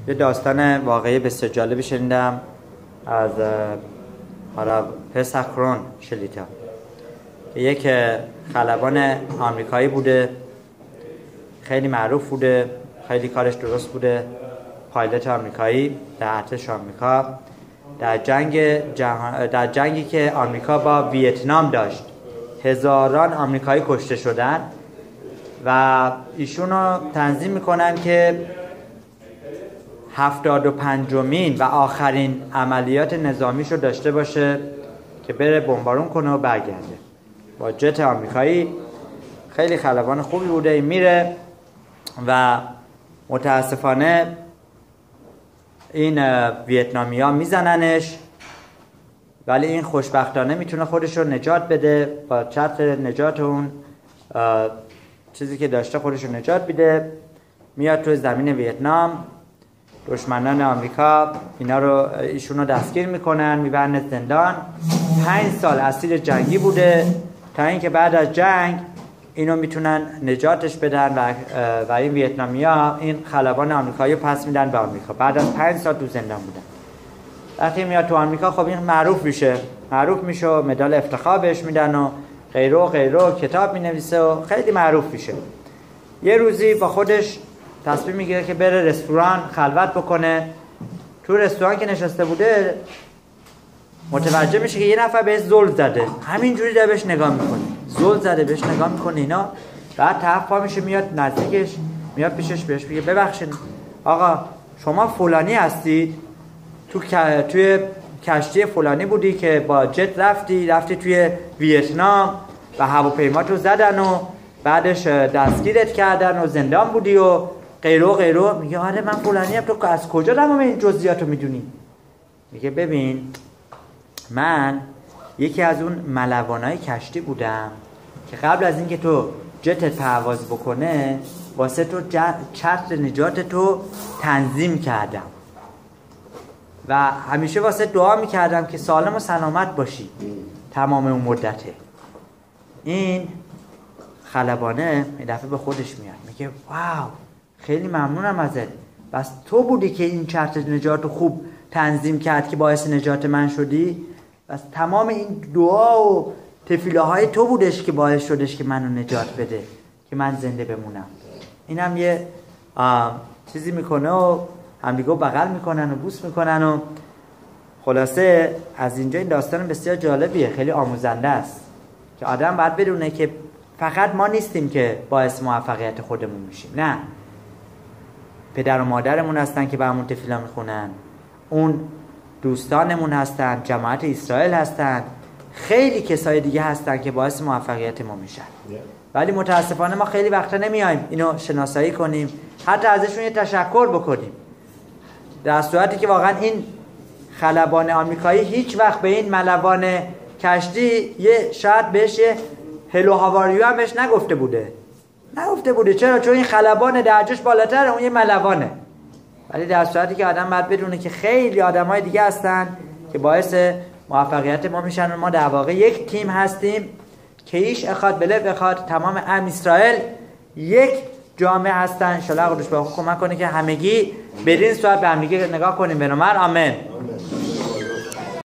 یه داستان واقعی بسیار جالبی شنیدم از پسخرون شلیتا که یک خلبان آمریکایی بوده، خیلی معروف بوده، خیلی کارش درست بوده، پایلوت آمریکایی در ارتش آمریکا در جنگی که آمریکا با ویتنام داشت. هزاران آمریکایی کشته شدن و ایشون رو تنظیم میکنن که 75مین و آخرین عملیات نظامیش رو داشته باشه که بره بمبارون کنه و برگرده با جت آمریکایی. خیلی خلبان خوبی بوده. این میره و متاسفانه این ویتنامی ها میزننش، ولی این خوشبختانه میتونه خودش رو نجات بده. با چتر نجات اون چیزی که داشته خودش رو نجات بده، میاد توی زمین ویتنام. دشمنان آمریکا ایشون رو دستگیر میکنن، میبرن زندان. 5 سال اسیر جنگی بوده تا اینکه بعد از جنگ اینو میتونن نجاتش بدن و این ویتنامیا این خلبان آمریکایی پس میدن به آمریکا. بعد از 5 سال تو زندان بودن. وقتی میاد تو آمریکا خب این معروف میشه و مدال افتخار بهش میدن و غیره و غیره، کتاب مینویسه و خیلی معروف میشه. یه روزی با خودش تصمیم میگیره که بره رستوران خلوت بکنه. تو رستوران که نشسته بوده متوجه میشه که یه نفر بهش زل زده. همینجوری داره بهش نگاه میکنه، زل زده بهش نگاه میکنه اینا. بعد طرف پا میشه میاد نزدیکش، میاد پیشش بهش میگه ببخشید آقا شما فلانی هستید؟ توی کشتی فلانی بودی که با جت رفتی توی ویتنام و هواپیماتو زدن و بعدش دستگیرت کردن و زندان بودی و غیره و غیره. میگه آره من فلانی ام. تو از کجا تمام این جزئیاتو میدونی؟ میگه ببین من یکی از اون ملوانای کشتی بودم که قبل از اینکه تو جتت پرواز بکنه واسه تو چتر نجات تو تنظیم کردم و همیشه واسه دعا میکردم که سالم و سلامت باشی تمام اون مدته. این خلبانه یه دفعه به خودش میاد، میگه واو خیلی ممنونم ازت، بس تو بودی که این چتر نجات رو خوب تنظیم کرد که باعث نجات من شدی. بس تمام این دعا و تفیله های تو بودش که باعث شدش که منو نجات بده که من زنده بمونم. اینم یه چیزی میکنه و همدیگه بغل میکنن و بوس میکنن و خلاصه از اینجا این داستان بسیار جالبیه، خیلی آموزنده است که آدم باید بدونه که فقط ما نیستیم که باعث موفقیت خودمون میشیم. نه، پدر و مادرمون هستن که برامون تفیلا میخونن، اون دوستانمون هستن، جماعت اسرائیل هستن، خیلی کسای دیگه هستن که باعث موفقیت ما میشن. ولی متاسفانه ما خیلی وقتا نمیایم اینو شناسایی کنیم، حتی ازشون یه تشکر بکنیم، در صورتی که واقعا این خلبان آمریکایی هیچ وقت به این ملوان کشتی شاید بهش یه هلو هاواریو هم بهش نگفته بوده. چرا؟ چون این خلبان درجهش بالاتره، اون یه ملوانه. ولی در صورتی که آدم باید بدونه که خیلی آدمای دیگه هستن که باعث موفقیت ما میشن و ما در واقع یک تیم هستیم که ایش اخاد بله بخواد تمام ام اسرائیل یک جامعه هستن. ان شاءالله قدوس به کمک کنه که همگی بدین صورت به همگی نگاه کنیم. به نام آمین.